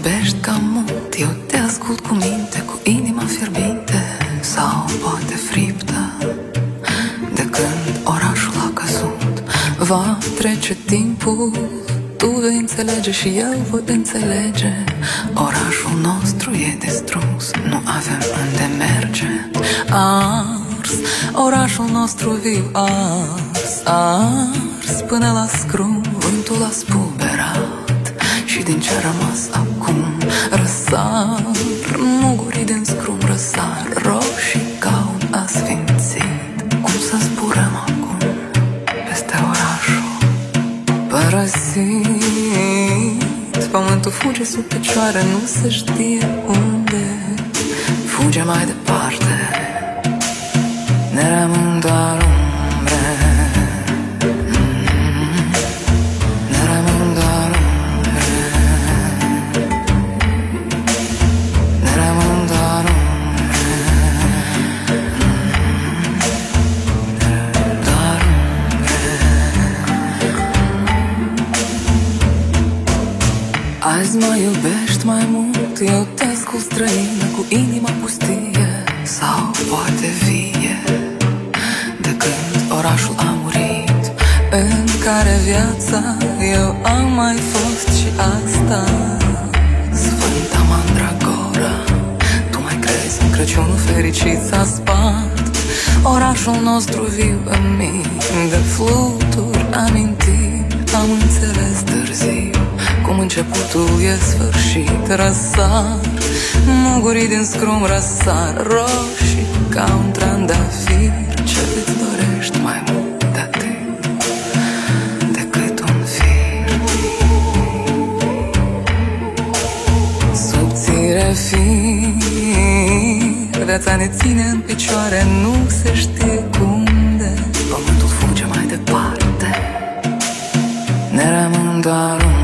iubești cam mult, eu te ascult cu minte, cu inima fierbinte sau poate friptă. De când orașul a căzut, va trece timpul, tu vei înțelege și eu voi înțelege. Orașul nostru e distrus, nu avem unde merge. Ars, orașul nostru viu ars până la scrum, vântul a spulberat și din ce a rămas acum răsar mugurii din scrum, răsar roșii ca un asfințit. Cum să zburăm acum peste orașul părăsit? Pământul fuge sub picioare, nu se știe unde. Fuge mai departe, ne rămân doar umbre. Ne rămân doar umbre. Ne rămân doar umbre. Doar umbre. Azi mă iubești mai mult, eu te ascult străină, cu inima pustie sau poate vie. De când orașul a murit, în care viața eu am mai fost și asta. Sfânta Mandragora, tu mai crezi în Crăciunul fericit s-a spart. Orașul nostru viu în mii de fluturi amintiri. Am înțeles târziu cum începutul e sfârșit. Răsar mugurii din scrum, răsar roșii ca un trandafir. Ce îți dorești mai mult de atât decât un fir? Subțire fir, viața ne ține în picioare, nu se știe cum de. Pământul fuge mai departe, ne rămân doar un